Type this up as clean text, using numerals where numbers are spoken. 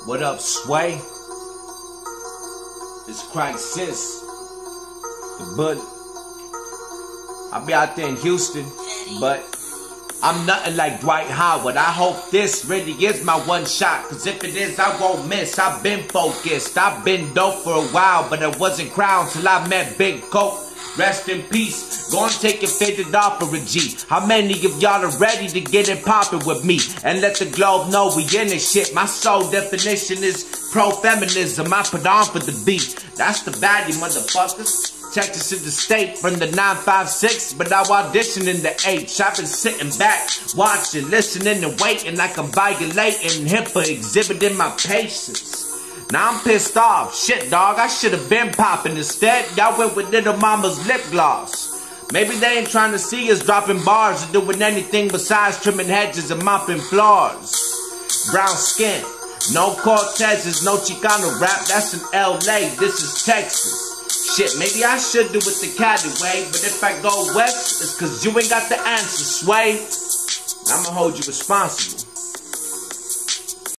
What up, Sway? It's Crisis. The Bud. I'll be out there in Houston, but I'm nothing like Dwight Howard. I hope this really is my one shot, cause if it is, I won't miss. I've been focused, I've been dope for a while, but I wasn't crowned till I met Big Coke. Rest in peace. Go and take it faded off for a G. How many of y'all are ready to get it poppin' with me? And let the globe know we in this shit. My sole definition is pro-feminism. I put on for the beat. That's the value, motherfuckers. Texas is the state from the 956, but I audition in the H. I've been sitting back, watching, listening, and waiting like I'm violating HIPAA, exhibiting my patience. Now I'm pissed off. Shit, dog, I should have been popping. Instead, y'all went with Little Mama's lip gloss. Maybe they ain't trying to see us dropping bars or doing anything besides trimming hedges and mopping floors. Brown skin, no Cortezes, no Chicano rap. That's in LA, this is Texas. Shit, maybe I should do it the Cali way, but if I go west, it's cause you ain't got the answer, Sway. I'ma hold you responsible.